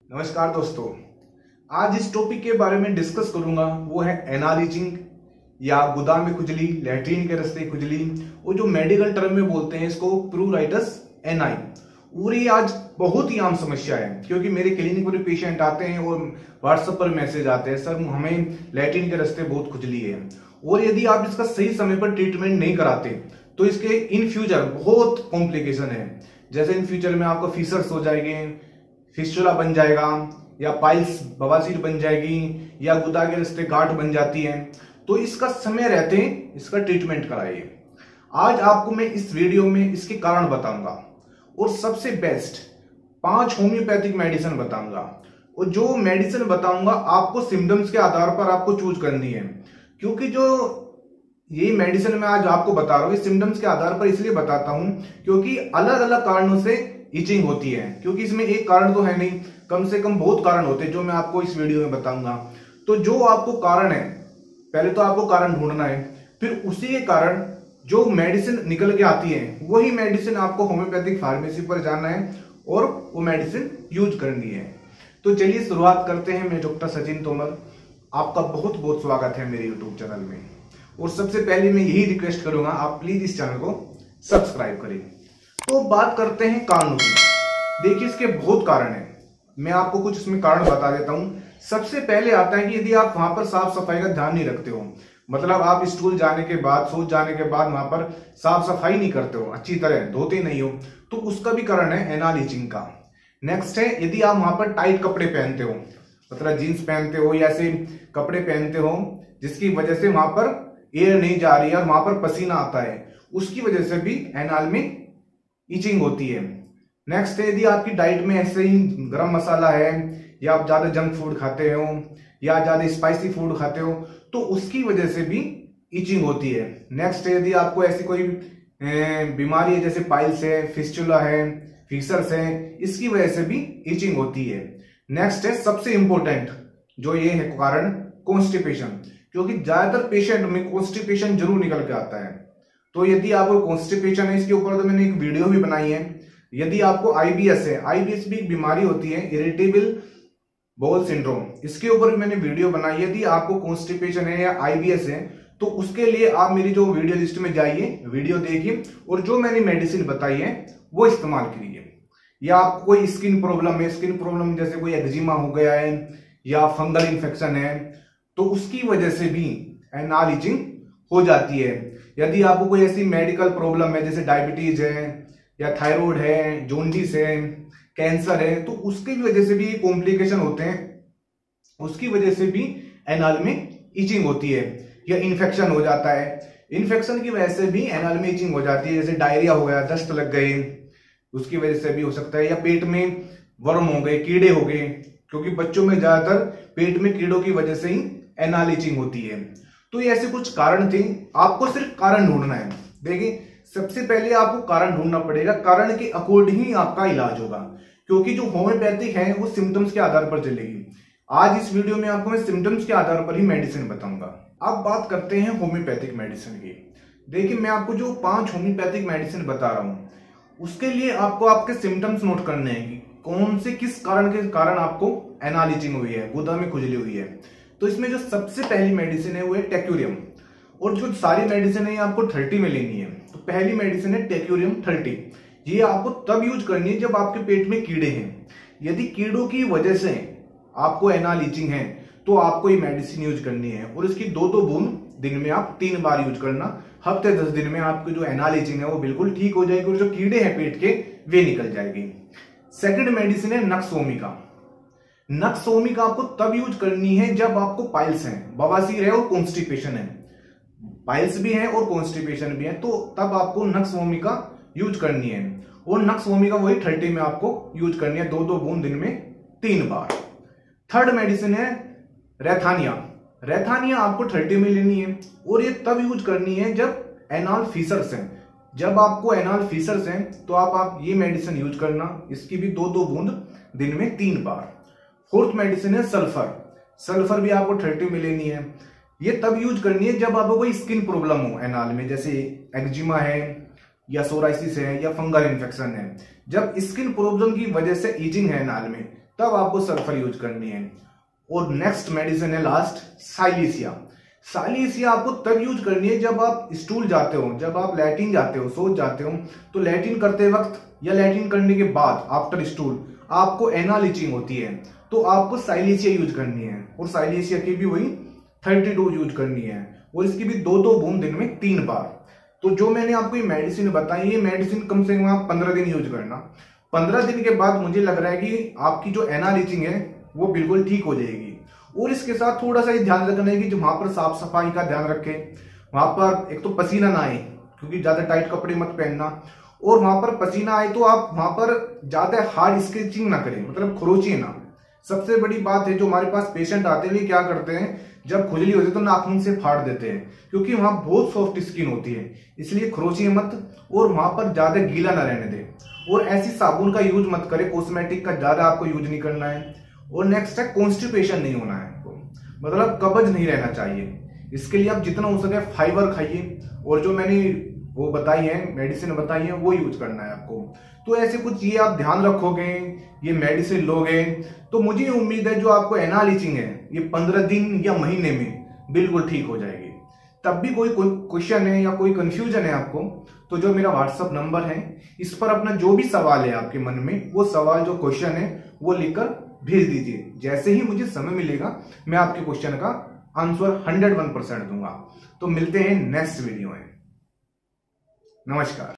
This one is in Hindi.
नमस्कार दोस्तों, आज इस टॉपिक के बारे में डिस्कस करूंगा वो है एनाल इचिंग या गुदा में खुजली, लैट्रिन के रास्ते खुजली, और जो मेडिकल टर्म में बोलते हैं इसको प्रूराइटस एनाई। और ये आज बहुत ही आम समस्या है क्योंकि मेरे क्लिनिक पर पेशेंट आते हैं और व्हाट्सएप पर मैसेज आते हैं, सर हमें लैट्रिन के रास्ते बहुत खुजली है। और यदि आप इसका सही समय पर ट्रीटमेंट नहीं कराते तो इसके इन फ्यूचर बहुत कॉम्प्लिकेशन है। जैसे इन फ्यूचर में आपको फिशर्स हो जाएंगे, फिस्टुला बन जाएगा, या पाइल्स बवासीर बन जाएगी, या गुदा के रास्ते गांठ बन जाती है। तो इसका समय रहते इसका ट्रीटमेंट कराइए। आज आपको मैं इस वीडियो में इसके कारण बताऊंगा और सबसे बेस्ट 5 होम्योपैथिक मेडिसिन बताऊंगा। और जो मेडिसिन बताऊंगा आपको सिम्टम्स के आधार पर आपको चूज करनी है, क्योंकि जो ये मेडिसिन मैं आज आपको बता रहा हूँ सिम्टम्स के आधार पर इसलिए बताता हूं क्योंकि अलग अलग कारणों से इचिंग होती है। क्योंकि इसमें एक कारण तो है नहीं, कम से कम बहुत कारण होते हैं जो मैं आपको इस वीडियो में बताऊंगा। तो जो आपको कारण है, पहले तो आपको कारण ढूंढना है, फिर उसी के कारण जो मेडिसिन निकल के आती है वही मेडिसिन आपको होम्योपैथिक फार्मेसी पर जाना है और वो मेडिसिन यूज करनी है। तो चलिए शुरुआत करते हैं। मैं डॉक्टर सचिन तोमर, आपका बहुत बहुत स्वागत है मेरे यूट्यूब चैनल में। और सबसे पहले मैं यही रिक्वेस्ट करूंगा, आप प्लीज इस चैनल को सब्सक्राइब करें। तो बात करते हैं कारणों की। देखिए इसके बहुत कारण है, मैं आपको कुछ इसमें कारण बता देता हूं। सबसे पहले आता है कि यदि आप वहां पर साफ सफाई का ध्यान नहीं रखते हो, मतलब आप स्कूल जाने के बाद, शौच जाने के बाद वहां पर साफ सफाई नहीं करते हो, अच्छी तरह धोते नहीं हो, तो उसका भी कारण है एनाल इचिंग का। नेक्स्ट है यदि आप वहां पर टाइट कपड़े पहनते हो, मतलब जीन्स पहनते हो या ऐसे कपड़े पहनते हो जिसकी वजह से वहां पर एयर नहीं जा रही है और वहां पर पसीना आता है, उसकी वजह से भी एनाल में इचिंग होती है। नेक्स्ट है यदि आपकी डाइट में ऐसे ही गरम मसाला है, या आप ज्यादा जंक फूड खाते हो, या ज्यादा स्पाइसी फूड खाते हो, तो उसकी वजह से भी इचिंग होती है। नेक्स्ट है यदि आपको ऐसी कोई बीमारी है जैसे पाइल्स है, फिस्टुला है, फिशर्स है, इसकी वजह से भी इचिंग होती है। नेक्स्ट है सबसे इंपॉर्टेंट जो ये है कारण, कॉन्स्टिपेशन, क्योंकि ज्यादातर पेशेंट में कॉन्स्टिपेशन जरूर निकल के आता है। तो यदि आपको कॉन्स्टिपेशन है, इसके ऊपर तो मैंने एक वीडियो भी बनाई है। यदि आपको आईबीएस है, आईबीएस भी एक बीमारी होती है, इरिटेबल बाउल सिंड्रोम, इसके ऊपर भी मैंने वीडियो बनाई है। यदि आपको कॉन्स्टिपेशन है या आईबीएस है तो उसके लिए आप मेरी जो वीडियो लिस्ट में जाइए, वीडियो देखिए और जो मैंने मेडिसिन बताई है वो इस्तेमाल कीजिए। या आपको कोई स्किन प्रॉब्लम है, स्किन प्रॉब्लम जैसे कोई एक्जिमा हो गया है या फंगल इन्फेक्शन है, तो उसकी वजह से भी एनाल इचिंग हो जाती है। यदि आपको कोई ऐसी मेडिकल प्रॉब्लम है जैसे डायबिटीज है या थायराइड है, जॉन्डिस है, कैंसर है, तो उसकी वजह से भी कॉम्प्लिकेशन होते हैं, उसकी वजह से भी एनाल में इचिंग होती है। या इन्फेक्शन हो जाता है, इन्फेक्शन की वजह से भी एनाल में इचिंग हो जाती है। जैसे डायरिया हो गया, दस्त लग गए, उसकी वजह से भी हो सकता है। या पेट में वर्म हो गए, कीड़े हो गए, क्योंकि बच्चों में ज्यादातर पेट में कीड़ों की वजह से ही एनाल इचिंग होती है। तो ये ऐसे कुछ कारण थे, आपको सिर्फ कारण ढूंढना है। देखिए सबसे पहले आपको कारण ढूंढना पड़ेगा, कारण के अकॉर्डिंग ही आपका इलाज होगा, क्योंकि जो होम्योपैथिक है वो सिम्टम्स के आधार पर चलेगी। आज इस वीडियो में आपको मैं सिम्टम्स के आधार पर ही मेडिसिन बताऊंगा। अब बात करते हैं होम्योपैथिक मेडिसिन की। देखिए मैं आपको जो 5 होम्योपैथिक मेडिसिन बता रहा हूं उसके लिए आपको आपके सिम्टम्स नोट करने हैं कि कौन से किस कारण के कारण आपको एनाल इचिंग हुई है, गुदा में खुजली हुई है। तो इसमें जो सबसे पहली मेडिसिन है वो है टेक्यूरियम, और जो सारी मेडिसिन है आपको 30 में लेनी है। तो पहली मेडिसिन है टेक्यूरियम 30। ये आपको तब यूज करनी है जब आपके पेट में कीड़े हैं। यदि कीड़ों की वजह से आपको एनाल इचिंग है तो आपको ये मेडिसिन यूज करनी है, और इसकी 2-2 बूंद दिन में आप 3 बार यूज करना। हफ्ते 10 दिन में आपकी जो एनाल इचिंग है वो बिल्कुल ठीक हो जाएगी और जो कीड़े हैं पेट के वे निकल जाएगी। सेकंड मेडिसिन है नक्सोमिका। नक्सोमिका आपको तब यूज करनी है जब आपको पाइल्स है, बवासीर है और कॉन्स्टिपेशन है। पाइल्स भी है और कॉन्स्टिपेशन भी है, तो तब आपको नक्सोमिका यूज करनी है। और नक्सोमिका वही 30 में आपको यूज करनी है, 2-2 बूंद दिन में 3 बार। थर्ड मेडिसिन है रेथानिया। रेथानिया आपको 30 में लेनी है, और ये तब यूज करनी है जब एनाल फिशर्स हैं। जब आपको एनाल फिशर्स हैं तो आप ये मेडिसिन यूज करना, इसकी भी 2-2 बूंद दिन में 3 बार। फोर्थ मेडिसिन है सल्फर। सल्फर भी आपको 30 में लेनी है, ये तब यूज करनी है जब आपको कोई स्किन प्रॉब्लम हो एनाल में, जैसे एक्जिमा है या सोराइसिस है या फंगल इन्फेक्शन है। जब स्किन प्रॉब्लम की वजह से इचिंग है एनाल में, तब आपको सल्फर यूज करनी है। और नेक्स्ट मेडिसिन है लास्ट, साइलेसिया। साइलेसिया आपको तब यूज करनी है जब आप स्टूल जाते हो, जब आप लैट्रिन जाते हो, शौच जाते हो, तो लैट्रिन करते वक्त या लैट्रिन करने के बाद आफ्टर स्टूल आपको एनाल इचिंग होती है, तो आपको साइलेसिया यूज करनी है। और साइलेसिया की भी वही 32 यूज करनी है, और इसकी भी 2-2 बूंद दिन में 3 बार। तो जो मैंने आपको ये मेडिसिन बताई, ये मेडिसिन कम से कम आप 15 दिन यूज करना। 15 दिन के बाद मुझे लग रहा है कि आपकी जो एनाल इचिंग है वो बिल्कुल ठीक हो जाएगी। और इसके साथ थोड़ा सा ये ध्यान रखना है कि जो वहां पर साफ सफाई का ध्यान रखें, वहां पर एक तो पसीना ना आए, क्योंकि ज्यादा टाइट कपड़े मत पहनना, और वहां पर पसीना आए तो आप वहां पर ज्यादा हार्ड स्केचिंग ना करें, मतलब खरोचिए ना। सबसे बड़ी बात है, जो हमारे पास पेशेंट आते हैं क्या करते हैं, जब खुजली होती है तो नाखून से फाड़ देते हैं, क्योंकि वहां बहुत सॉफ्ट स्किन होती है, इसलिए खरोचिए मत, और वहां पर ज्यादा गीला ना रहने दें। और ऐसी साबुन का यूज मत करें, कॉस्मेटिक का ज्यादा आपको यूज नहीं करना है। और नेक्स्ट है, कॉन्स्टिपेशन नहीं होना है आपको, मतलब कब्ज नहीं रहना चाहिए। इसके लिए आप जितना हो सके फाइबर खाइए, और जो मैंने वो बताई है, मेडिसिन बताई है, वो यूज करना है आपको। तो ऐसे कुछ ये आप ध्यान रखोगे, ये मेडिसिन लोगे, तो मुझे उम्मीद है जो आपको एनाल इचिंग है ये 15 दिन या महीने में बिल्कुल ठीक हो जाएगी। तब भी कोई क्वेश्चन है या कोई कंफ्यूजन है आपको, तो जो मेरा व्हाट्सअप नंबर है, इस पर अपना जो भी सवाल है आपके मन में, वो सवाल जो क्वेश्चन है वो लिखकर भेज दीजिए। जैसे ही मुझे समय मिलेगा मैं आपके क्वेश्चन का आंसर 101% दूंगा। तो मिलते हैं नेक्स्ट वीडियो में। नमस्कार।